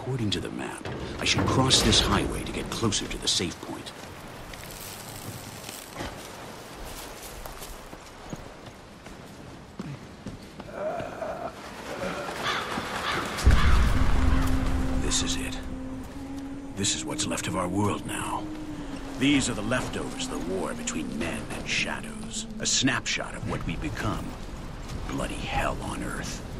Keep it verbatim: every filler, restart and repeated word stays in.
According to the map, I should cross this highway to get closer to the safe point. This is it. This is what's left of our world now. These are the leftovers of the war between men and shadows. A snapshot of what we become. Bloody hell on Earth.